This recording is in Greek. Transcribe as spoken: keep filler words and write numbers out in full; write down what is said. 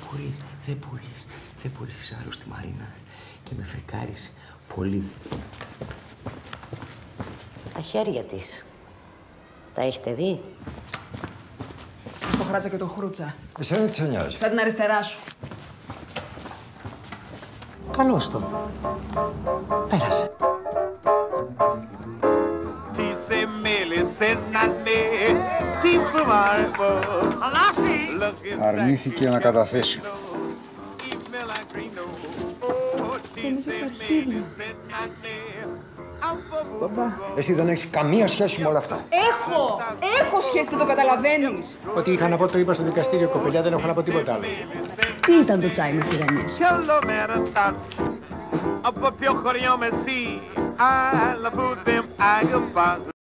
μπορείς, δεν μπορείς, δεν μπορείς, είσαι άρρωστη Μαρίνα και με φρικάρεις πολύ. Τα χέρια της. Τα έχετε δει? Στο χράτσα και το χρούτσα. Εσένα τι σε νοιάζει? Σαν την αριστερά σου. Καλώς το. Πέρασε. Αρνήθηκε να καταθέσει. Δεν είχε στα αρχίδια. Μπαμπά. Εσύ δεν έχεις καμία σχέση με όλα αυτά. Έχω! Έχω σχέση, δεν το καταλαβαίνεις. Ό,τι είχα να πω το είπα στο δικαστήριο, κοπελιά, δεν έχω να πω τίποτα άλλο. Τι ήταν το τσάι με θηρανιές? Από ποιο χωριό με εσύ, αλλά που δεν αγαπάς.